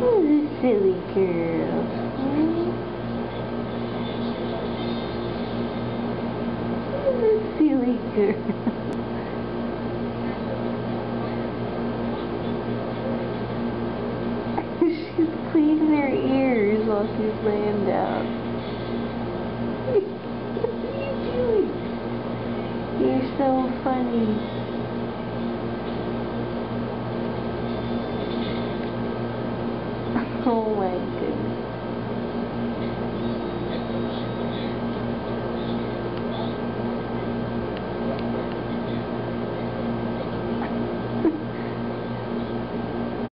Who's this silly girl? Who's this silly girl? She's cleaning her ears while she's laying down. What are you doing? You're so funny.